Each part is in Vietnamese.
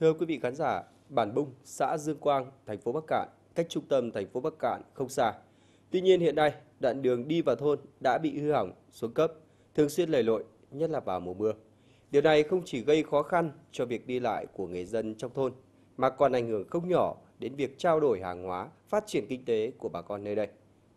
Thưa quý vị khán giả, Bản Bung, xã Dương Quang, thành phố Bắc Kạn, cách trung tâm thành phố Bắc Kạn không xa. Tuy nhiên hiện nay, đoạn đường đi vào thôn đã bị hư hỏng, xuống cấp, thường xuyên lầy lội, nhất là vào mùa mưa. Điều này không chỉ gây khó khăn cho việc đi lại của người dân trong thôn, mà còn ảnh hưởng không nhỏ đến việc trao đổi hàng hóa, phát triển kinh tế của bà con nơi đây.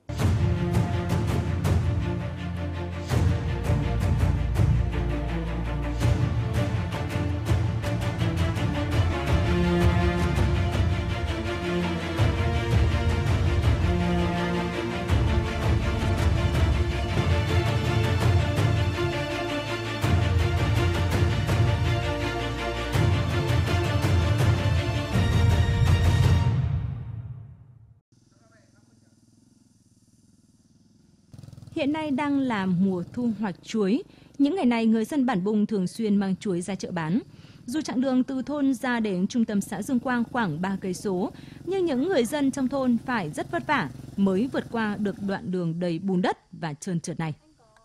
Hiện nay đang là mùa thu hoạch chuối. Những ngày này, người dân Bản Bung thường xuyên mang chuối ra chợ bán. Dù chặng đường từ thôn ra đến trung tâm xã Dương Quang khoảng 3 cây số, nhưng những người dân trong thôn phải rất vất vả mới vượt qua được đoạn đường đầy bùn đất và trơn trượt này.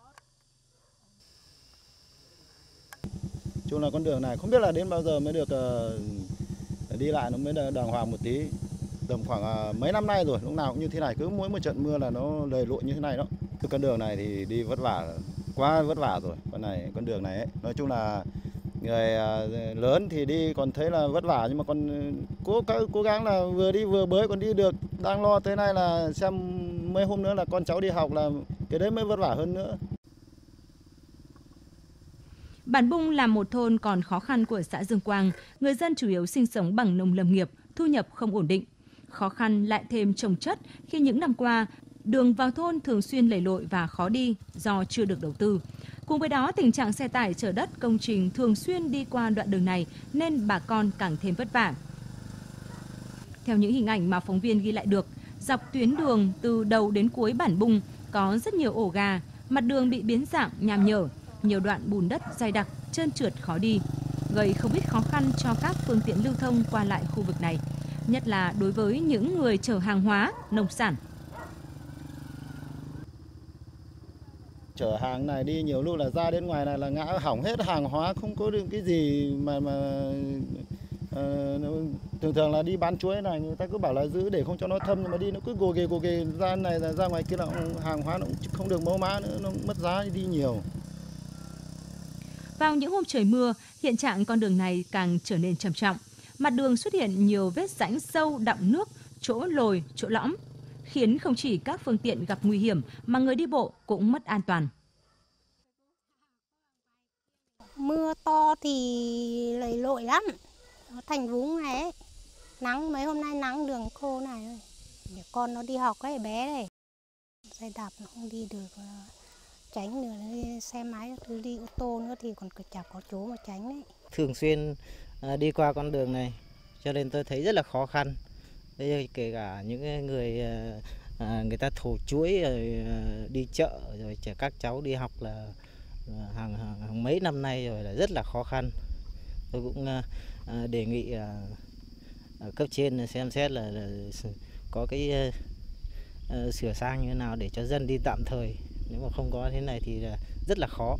Chung là con đường này không biết là đến bao giờ mới được đi lại nó mới đàng hoàng một tí. Tầm khoảng mấy năm nay rồi, lúc nào cũng như thế này, cứ mỗi một trận mưa là nó lầy lội như thế này đó. Con đường này thì đi vất vả, quá vất vả rồi. Con đường này ấy, nói chung là người lớn thì đi còn thấy là vất vả, nhưng mà còn cố gắng là vừa đi vừa bơi còn đi được. Đang lo tới nay là xem mấy hôm nữa là con cháu đi học, là cái đấy mới vất vả hơn nữa. Bản Bung là một thôn còn khó khăn của xã Dương Quang, người dân chủ yếu sinh sống bằng nông lâm nghiệp, thu nhập không ổn định. Khó khăn lại thêm chồng chất khi những năm qua, đường vào thôn thường xuyên lầy lội và khó đi do chưa được đầu tư. Cùng với đó, tình trạng xe tải chở đất công trình thường xuyên đi qua đoạn đường này nên bà con càng thêm vất vả. Theo những hình ảnh mà phóng viên ghi lại được, dọc tuyến đường từ đầu đến cuối Bản Bung có rất nhiều ổ gà, mặt đường bị biến dạng nham nhở, nhiều đoạn bùn đất dày đặc, trơn trượt khó đi, gây không ít khó khăn cho các phương tiện lưu thông qua lại khu vực này, nhất là đối với những người chở hàng hóa, nông sản. Chở hàng này đi nhiều lúc là ra đến ngoài này là ngã hỏng hết hàng hóa, không có được cái gì mà thường là đi bán chuối này người ta cứ bảo là giữ để không cho nó thâm, nhưng mà đi nó cứ gồ ghề ra này là ra ngoài kia là hàng hóa nó cũng không được mẫu mã nữa, nó mất giá đi nhiều. Vào những hôm trời mưa, hiện trạng con đường này càng trở nên trầm trọng. Mặt đường xuất hiện nhiều vết rãnh sâu đọng nước, chỗ lồi, chỗ lõm, khiến không chỉ các phương tiện gặp nguy hiểm mà người đi bộ cũng mất an toàn. Mưa to thì lầy lội lắm, nó thành vũng này ấy. Nắng mấy hôm nay nắng đường khô này rồi. Để con nó đi học ấy, bé này, xe đạp nó không đi được, tránh nữa, xe máy thứ đi ô tô nữa thì còn chả có chỗ mà tránh đấy. Thường xuyên đi qua con đường này cho nên tôi thấy rất là khó khăn. Kể cả những người ta thổ chuối rồi đi chợ rồi chở các cháu đi học là hàng mấy năm nay rồi là rất là khó khăn. Tôi cũng đề nghị cấp trên xem xét là có cái sửa sang như thế nào để cho dân đi tạm thời. Nếu mà không có thế này thì là rất là khó.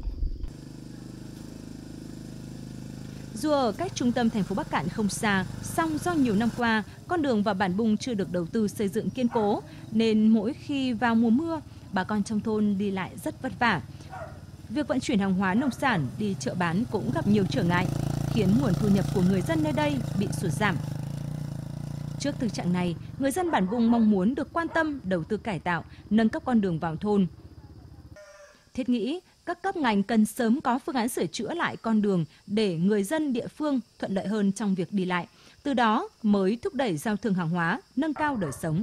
Dù ở cách trung tâm thành phố Bắc Kạn không xa, song do nhiều năm qua, con đường vào Bản Bung chưa được đầu tư xây dựng kiên cố, nên mỗi khi vào mùa mưa, bà con trong thôn đi lại rất vất vả. Việc vận chuyển hàng hóa nông sản đi chợ bán cũng gặp nhiều trở ngại, khiến nguồn thu nhập của người dân nơi đây bị sụt giảm. Trước thực trạng này, người dân Bản Bung mong muốn được quan tâm đầu tư cải tạo, nâng cấp con đường vào thôn. Thiết nghĩ, các cấp ngành cần sớm có phương án sửa chữa lại con đường để người dân địa phương thuận lợi hơn trong việc đi lại. Từ đó mới thúc đẩy giao thương hàng hóa, nâng cao đời sống.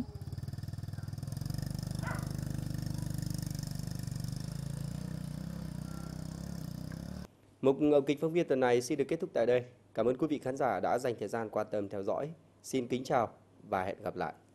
Mục Ngẫu kịch phóng viên tuần này xin được kết thúc tại đây. Cảm ơn quý vị khán giả đã dành thời gian quan tâm theo dõi. Xin kính chào và hẹn gặp lại.